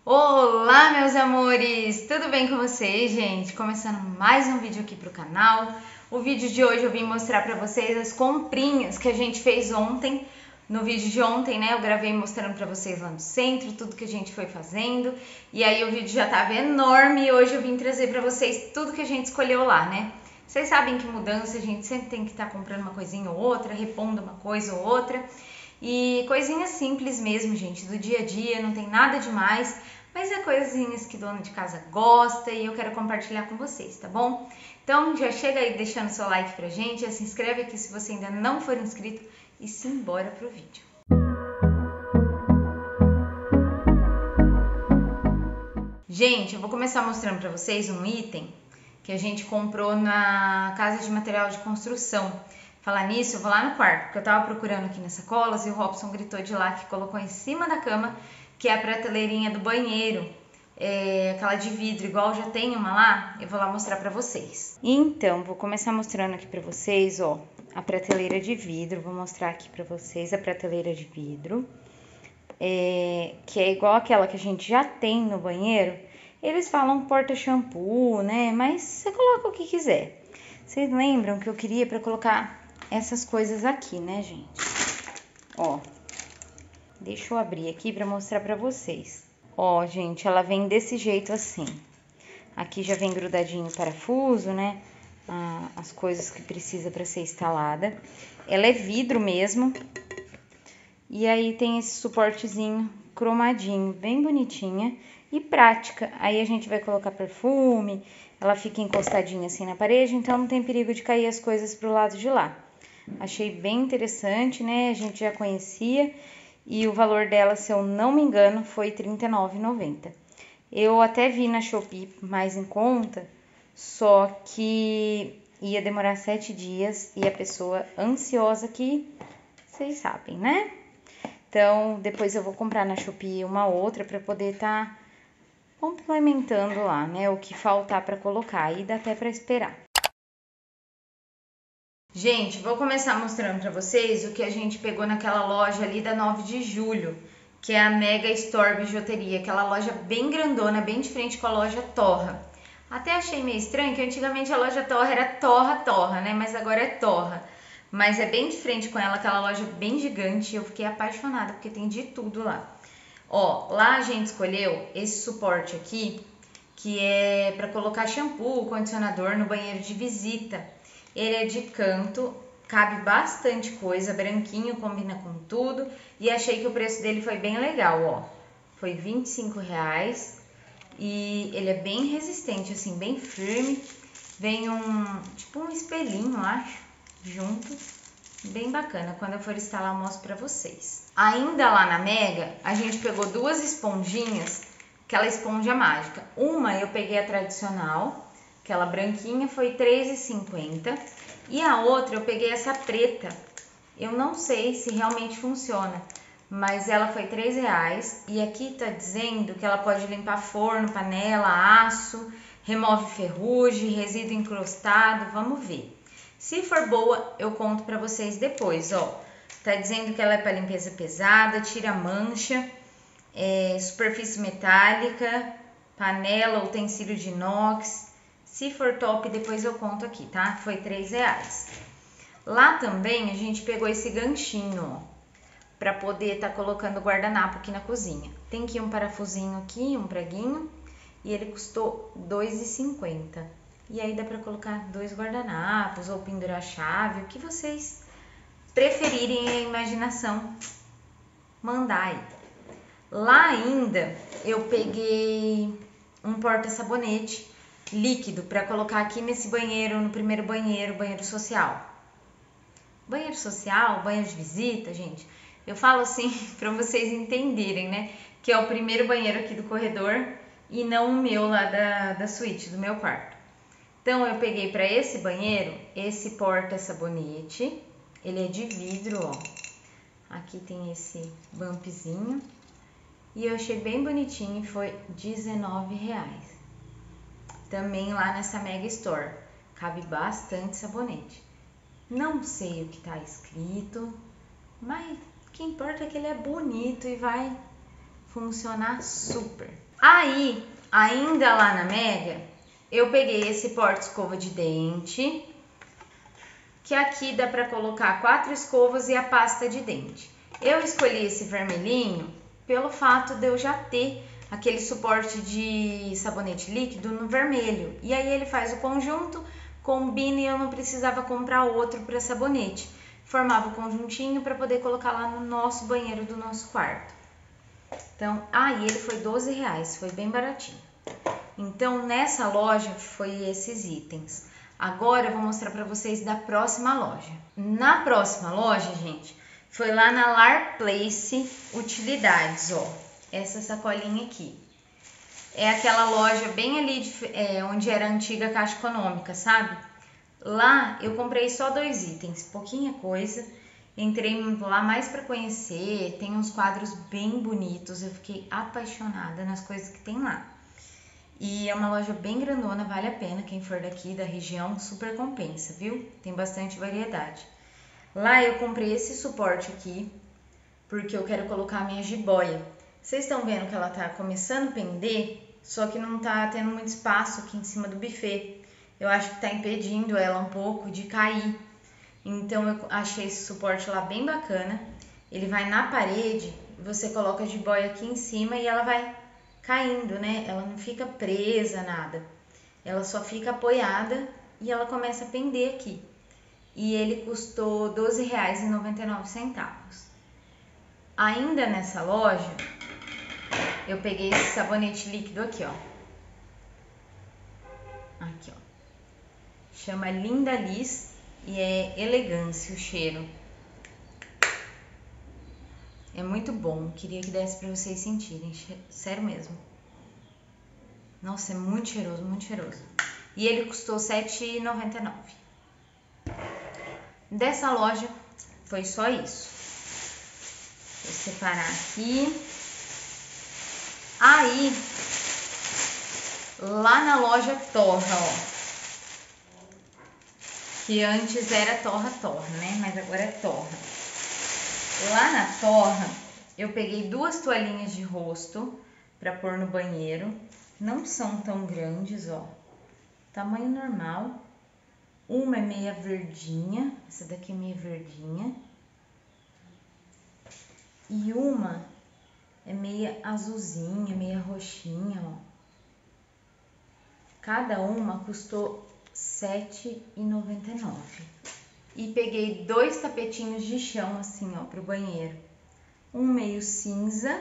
Olá, meus amores! Tudo bem com vocês, gente? Começando mais um vídeo aqui pro canal. O vídeo de hoje eu vim mostrar pra vocês as comprinhas que a gente fez ontem. No vídeo de ontem, né, eu gravei mostrando pra vocês lá no centro, tudo que a gente foi fazendo. E aí o vídeo já tava enorme e hoje eu vim trazer pra vocês tudo que a gente escolheu lá, né? Vocês sabem que mudança a gente sempre tem que estar comprando uma coisinha ou outra, repondo uma coisa ou outra. E coisinhas simples mesmo, gente, do dia a dia, não tem nada demais. Mas é coisinhas que dona de casa gosta e eu quero compartilhar com vocês, tá bom? Então já chega aí deixando seu like pra gente, já se inscreve aqui se você ainda não for inscrito e simbora pro vídeo. Gente, eu vou começar mostrando pra vocês um item que a gente comprou na casa de material de construção. Falar nisso, eu vou lá no quarto, porque eu tava procurando aqui nas sacolas e o Robson gritou de lá que colocou em cima da cama, que é a prateleirinha do banheiro, aquela de vidro, igual já tem uma lá, eu vou lá mostrar pra vocês. Então, vou começar mostrando aqui pra vocês, ó, a prateleira de vidro, vou mostrar aqui pra vocês a prateleira de vidro, que é igual aquela que a gente já tem no banheiro. Eles falam porta-shampoo, né, mas você coloca o que quiser. Vocês lembram que eu queria pra colocar essas coisas aqui, né, gente? Ó. Deixa eu abrir aqui para mostrar para vocês. Ó, gente, ela vem desse jeito assim. Aqui já vem grudadinho o parafuso, né? As coisas que precisa para ser instalada. Ela é vidro mesmo. E aí tem esse suportezinho cromadinho, bem bonitinha e prática. Aí a gente vai colocar perfume, ela fica encostadinha assim na parede, então não tem perigo de cair as coisas pro lado de lá. Achei bem interessante, né? A gente já conhecia. E o valor dela, se eu não me engano, foi R$ 39,90. Eu até vi na Shopee mais em conta, só que ia demorar 7 dias e a pessoa ansiosa que vocês sabem, né? Então, depois eu vou comprar na Shopee uma outra para poder estar complementando lá, né? O que faltar para colocar, aí dá até para esperar. Gente, vou começar mostrando pra vocês o que a gente pegou naquela loja ali da 9 de julho, que é a Mega Store Bijuteria, aquela loja bem grandona, bem de frente com a loja Torra. Até achei meio estranho que antigamente a loja Torra era Torra, né? Mas agora é Torra. Mas é bem de frente com ela, aquela loja bem gigante, eu fiquei apaixonada porque tem de tudo lá. Ó, lá a gente escolheu esse suporte aqui, que é pra colocar shampoo, condicionador no banheiro de visita. Ele é de canto, cabe bastante coisa, branquinho, combina com tudo. E achei que o preço dele foi bem legal, ó. Foi R$ 25,00 e ele é bem resistente, assim, bem firme. Vem tipo um espelhinho, acho, junto. Bem bacana, quando eu for instalar eu mostro pra vocês. Ainda lá na Mega, a gente pegou duas esponjinhas, aquela esponja mágica. Uma eu peguei a tradicional, aquela branquinha, foi R$ 3,50. E a outra eu peguei essa preta. Eu não sei se realmente funciona, mas ela foi R$ 3,00. E aqui tá dizendo que ela pode limpar forno, panela, aço, remove ferrugem, resíduo encrustado. Vamos ver. Se for boa, eu conto pra vocês depois, ó. Tá dizendo que ela é para limpeza pesada, tira mancha, superfície metálica, panela, utensílio de inox. Se for top, depois eu conto aqui, tá? Foi R$ 3,00. Lá também a gente pegou esse ganchinho, ó, pra poder tá colocando o guardanapo aqui na cozinha. Tem aqui um parafusinho aqui, um preguinho, e ele custou R$ 2,50. E aí dá pra colocar 2 guardanapos ou pendurar a chave, o que vocês preferirem, a imaginação mandar aí. Lá ainda eu peguei um porta-sabonete líquido para colocar aqui nesse banheiro, no primeiro banheiro, banheiro social. Banheiro social, banheiro de visita, gente. Eu falo assim para vocês entenderem, né? Que é o primeiro banheiro aqui do corredor e não o meu lá da suíte, do meu quarto. Então eu peguei para esse banheiro, esse porta-sabonete. Ele é de vidro, ó. Aqui tem esse bumpzinho. E eu achei bem bonitinho e foi R$19,00. Também lá nessa Mega Store. Cabe bastante sabonete. Não sei o que tá escrito, mas o que importa é que ele é bonito e vai funcionar super. Aí, ainda lá na Mega, eu peguei esse porta-escova de dente, que aqui dá para colocar 4 escovas e a pasta de dente. Eu escolhi esse vermelhinho pelo fato de eu já ter aquele suporte de sabonete líquido no vermelho. E aí ele faz o conjunto, combina e eu não precisava comprar outro para sabonete. Formava o conjuntinho para poder colocar lá no nosso banheiro do nosso quarto. Então, aí ele foi R$12, foi bem baratinho. Então, nessa loja foi esses itens. Agora eu vou mostrar para vocês da próxima loja. Na próxima loja, gente, foi lá na Lar Place Utilidades, ó. Essa sacolinha aqui. É aquela loja bem ali onde era a antiga Caixa Econômica, sabe? Lá eu comprei só 2 itens, pouquinha coisa. Entrei lá mais para conhecer, tem uns quadros bem bonitos, eu fiquei apaixonada nas coisas que tem lá. E é uma loja bem grandona, vale a pena, quem for daqui da região, super compensa, viu? Tem bastante variedade. Lá eu comprei esse suporte aqui, porque eu quero colocar a minha jiboia. Vocês estão vendo que ela tá começando a pender, só que não tá tendo muito espaço aqui em cima do buffet. Eu acho que tá impedindo ela um pouco de cair. Então eu achei esse suporte lá bem bacana. Ele vai na parede, você coloca a jiboia aqui em cima e ela vai caindo, né? Ela não fica presa, nada. Ela só fica apoiada e ela começa a pender aqui. E ele custou R$12,99. Ainda nessa loja, eu peguei esse sabonete líquido aqui, ó. Aqui, ó. Chama Linda Liz e é elegância o cheiro. É muito bom, queria que desse pra vocês sentirem, sério mesmo. Nossa, é muito cheiroso, muito cheiroso. E ele custou R$7,99. Dessa loja foi só isso. Vou separar aqui. Aí, lá na loja Torra, ó. Que antes era Torra, né? Mas agora é Torra. Lá na Torra, eu peguei 2 toalhinhas de rosto para pôr no banheiro. Não são tão grandes, ó. Tamanho normal. Uma é meia verdinha. Essa daqui é meia verdinha. E uma é meia azulzinha, meia roxinha, ó. Cada uma custou R$7,99. E peguei 2 tapetinhos de chão assim, ó, pro banheiro. Um meio cinza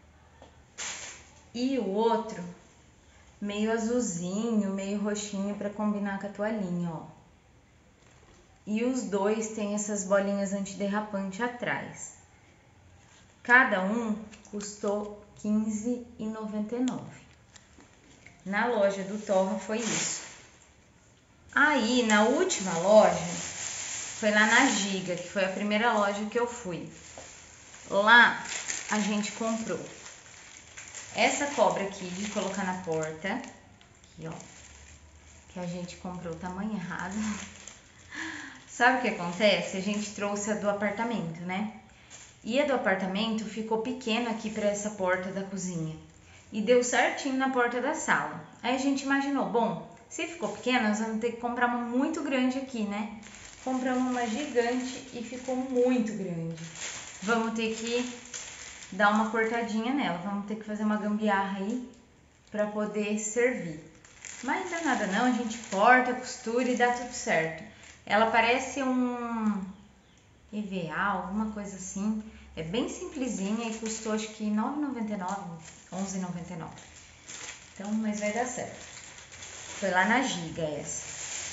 e o outro meio azulzinho, meio roxinho para combinar com a toalhinha, ó. E os dois têm essas bolinhas antiderrapante atrás. Cada um custou R$15,99. Na loja do Torra foi isso. Aí, na última loja, foi lá na Giga, que foi a primeira loja que eu fui. Lá, a gente comprou essa cobra aqui de colocar na porta. Aqui, ó. Que a gente comprou o tamanho errado. Sabe o que acontece? A gente trouxe a do apartamento, né? E a do apartamento ficou pequena aqui para essa porta da cozinha. E deu certinho na porta da sala. Aí a gente imaginou, bom, se ficou pequena, nós vamos ter que comprar uma muito grande aqui, né? Compramos uma gigante e ficou muito grande. Vamos ter que dar uma cortadinha nela. Vamos ter que fazer uma gambiarra aí para poder servir. Mas não dá nada não, a gente corta, costura e dá tudo certo. Ela parece um EVA, alguma coisa assim. É bem simplesinha e custou acho que R$9,99, R$11,99. Então, mas vai dar certo. Foi lá na Giga essa.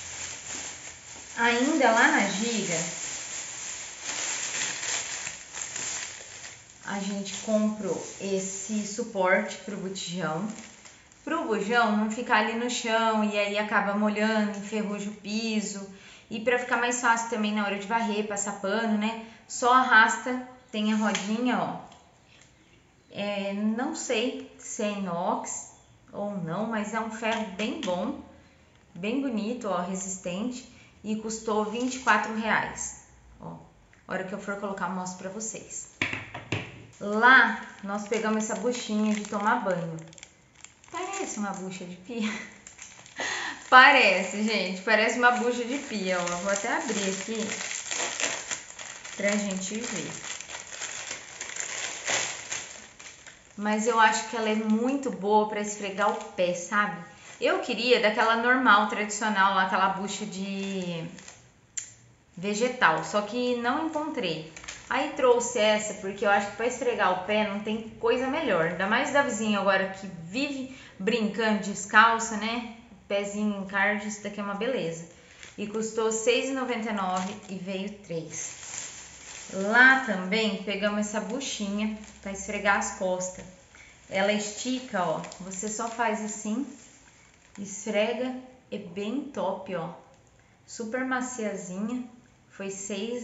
Ainda lá na Giga, a gente comprou esse suporte pro botijão. Pro bujão não ficar ali no chão e aí acaba molhando, enferruja o piso. E para ficar mais fácil também na hora de varrer, passar pano, né? Só arrasta, tem a rodinha, ó. Não sei se é inox ou não, mas é um ferro bem bom, bem bonito, ó, resistente. E custou R$24. Ó, a hora que eu for colocar, eu mostro pra vocês. Lá, nós pegamos essa buchinha de tomar banho. parece uma bucha de pia. Parece, gente, parece uma bucha de pia, ó. Vou até abrir aqui pra gente ver. Mas eu acho que ela é muito boa pra esfregar o pé, sabe? Eu queria daquela normal, tradicional, lá, aquela bucha de vegetal, só que não encontrei. Aí trouxe essa, porque eu acho que pra esfregar o pé não tem coisa melhor. Ainda mais da vizinha agora que vive brincando descalça, né? Pezinho encarde, isso daqui é uma beleza. E custou R$ 6,99 e veio 3. Lá também pegamos essa buchinha para esfregar as costas. Ela estica, ó. Você só faz assim, esfrega, é bem top, ó. Super maciazinha. Foi R$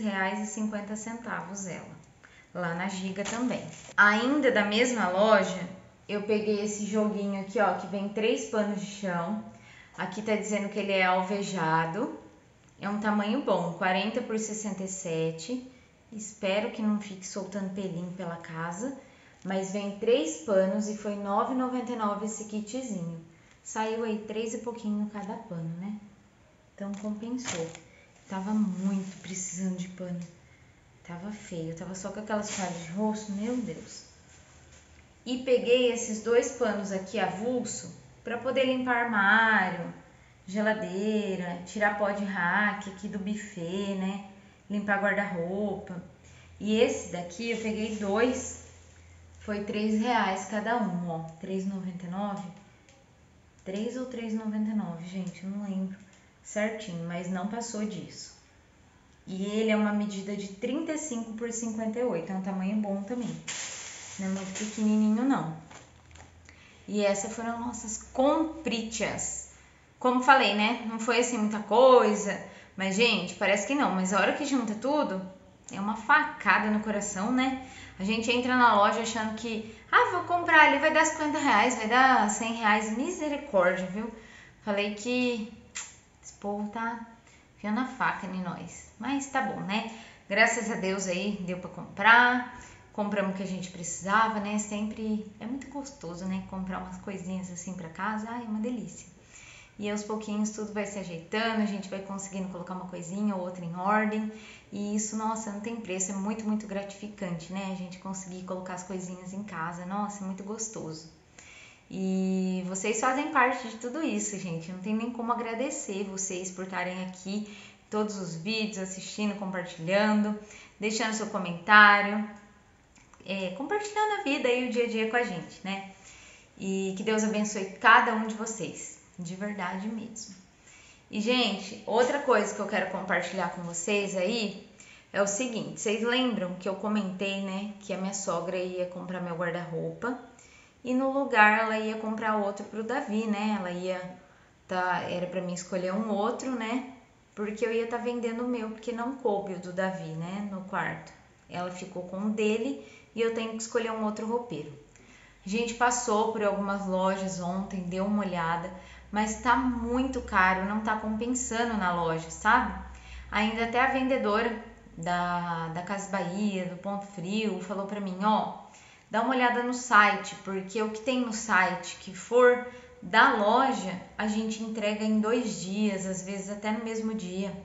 6,50 ela. Lá na Giga também. Ainda da mesma loja, eu peguei esse joguinho aqui, ó, que vem 3 panos de chão. Aqui tá dizendo que ele é alvejado. É um tamanho bom, 40 por 67. Espero que não fique soltando pelinho pela casa. Mas vem 3 panos e foi R$ 9,99 esse kitzinho. Saiu aí 3 e pouquinho cada pano, né? Então compensou. Tava muito precisando de pano. Tava feio, tava só com aquelas toalhas de rosto, meu Deus. E peguei esses 2 panos aqui avulso para poder limpar armário, geladeira, tirar pó de rack aqui do buffet, né? Limpar guarda-roupa. E esse daqui eu peguei 2, foi R$ 3,00 cada um, ó. R$ 3,99. 3 ou R$ 3,99, gente, eu não lembro certinho, mas não passou disso. E ele é uma medida de 35 por 58, é um tamanho bom também. Não é muito pequenininho, não. E essas foram nossas comprichas. Como falei, né? Não foi assim muita coisa. Mas, gente, parece que não. Mas a hora que junta tudo, é uma facada no coração, né? A gente entra na loja achando que... Ah, vou comprar ali, vai dar R$ 50, vai dar R$ 100. Misericórdia, viu? Falei que esse povo tá enfiando a faca em nós. Mas tá bom, né? Graças a Deus aí deu pra comprar. Compramos o que a gente precisava, né? Sempre é muito gostoso, né? Comprar umas coisinhas assim pra casa. Ai, é uma delícia. E aos pouquinhos tudo vai se ajeitando, a gente vai conseguindo colocar uma coisinha ou outra em ordem. E isso, nossa, não tem preço, é muito, muito gratificante, né? A gente conseguir colocar as coisinhas em casa, nossa, é muito gostoso. E vocês fazem parte de tudo isso, gente. Não tem nem como agradecer vocês por estarem aqui todos os vídeos, assistindo, compartilhando, deixando seu comentário, compartilhando a vida e o dia a dia com a gente, né? E que Deus abençoe cada um de vocês, de verdade mesmo. E, gente, outra coisa que eu quero compartilhar com vocês aí é o seguinte, vocês lembram que eu comentei, né, que a minha sogra ia comprar meu guarda-roupa e no lugar ela ia comprar outro pro Davi, né? Ela ia era para mim escolher um outro, né? Porque eu ia estar vendendo o meu, porque não coube o do Davi, né, no quarto. Ela ficou com o dele e eu tenho que escolher um outro roupeiro. A gente passou por algumas lojas ontem, deu uma olhada, mas tá muito caro, não tá compensando na loja, sabe? Ainda até a vendedora da Casa Bahia, do Ponto Frio, falou pra mim, ó, dá uma olhada no site, porque o que tem no site que for da loja, a gente entrega em 2 dias, às vezes até no mesmo dia.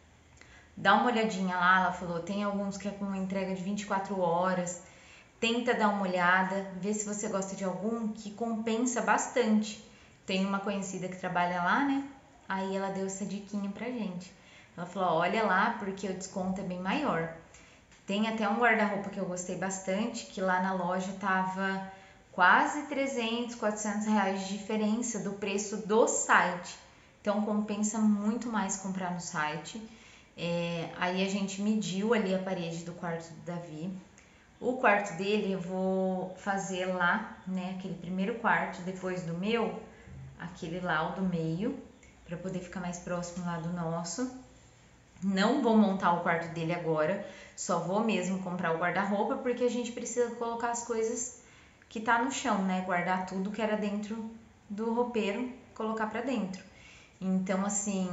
Dá uma olhadinha lá, ela falou, tem alguns que é com entrega de 24 horas. Tenta dar uma olhada, ver se você gosta de algum que compensa bastante. Tem uma conhecida que trabalha lá, né? Aí ela deu essa diquinha pra gente. Ela falou, olha lá, porque o desconto é bem maior. Tem até um guarda-roupa que eu gostei bastante, que lá na loja tava quase 300, 400 reais de diferença do preço do site. Então compensa muito mais comprar no site. Aí a gente mediu ali a parede do quarto do Davi. O quarto dele eu vou fazer lá, né, aquele primeiro quarto depois do meu, aquele lá, o do meio, para poder ficar mais próximo lá do nosso. Não vou montar o quarto dele agora, só vou mesmo comprar o guarda-roupa, porque a gente precisa colocar as coisas que tá no chão, né, guardar tudo que era dentro do roupeiro, colocar para dentro. Então, assim,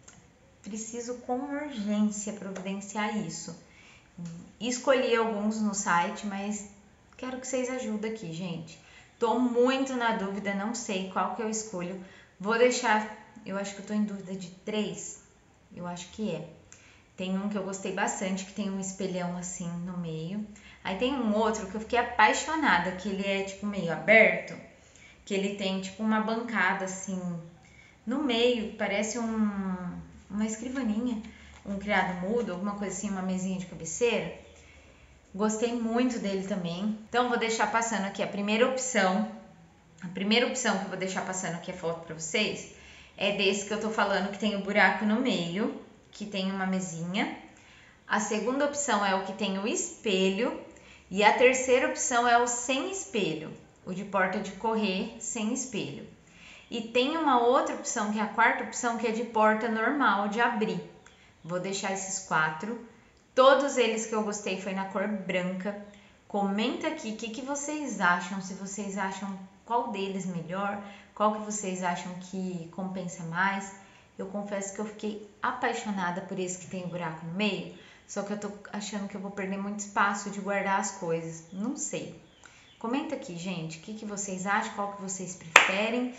preciso com urgência providenciar isso. Escolhi alguns no site, mas quero que vocês ajudem aqui, gente. Tô muito na dúvida, não sei qual que eu escolho. Vou deixar, eu acho que eu tô em dúvida de 3, eu acho que é. Tem um que eu gostei bastante, que tem um espelhão assim no meio. Aí tem um outro que eu fiquei apaixonada, que ele é tipo meio aberto, que ele tem tipo uma bancada assim no meio, parece uma escrivaninha, um criado mudo, alguma coisa assim, uma mesinha de cabeceira. Gostei muito dele também. Então vou deixar passando aqui a primeira opção. A primeira opção que eu vou deixar passando aqui a foto para vocês é desse que eu tô falando, que tem o buraco no meio, que tem uma mesinha. A segunda opção é o que tem o espelho. E a terceira opção é o sem espelho, o de porta de correr sem espelho. E tem uma outra opção, que é a quarta opção, que é de porta normal, de abrir. Vou deixar esses 4. Todos eles que eu gostei foi na cor branca. Comenta aqui o que vocês acham, se vocês acham qual deles melhor, qual que vocês acham que compensa mais. Eu confesso que eu fiquei apaixonada por esse que tem o buraco no meio, só que eu tô achando que eu vou perder muito espaço de guardar as coisas, não sei. Comenta aqui, gente, o que vocês acham, qual que vocês preferem.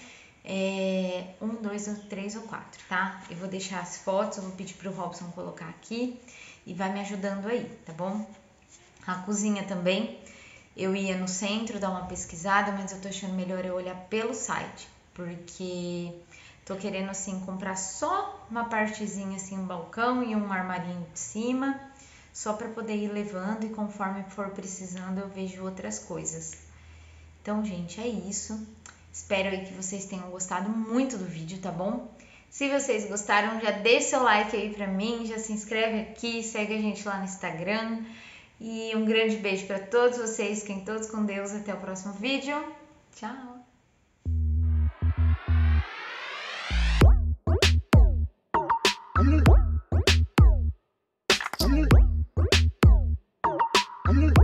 1, 2, 3 ou 4, tá? Eu vou deixar as fotos, eu vou pedir pro Robson colocar aqui e vai me ajudando aí, tá bom? A cozinha também, eu ia no centro dar uma pesquisada, mas eu tô achando melhor eu olhar pelo site, porque tô querendo assim comprar só uma partezinha assim, um balcão e um armarinho de cima, só para poder ir levando e conforme for precisando eu vejo outras coisas. Então, gente, é isso. Espero aí que vocês tenham gostado muito do vídeo, tá bom? Se vocês gostaram, já deixa seu like aí pra mim, já se inscreve aqui, segue a gente lá no Instagram. E um grande beijo pra todos vocês, fiquem todos com Deus, até o próximo vídeo. Tchau! I'm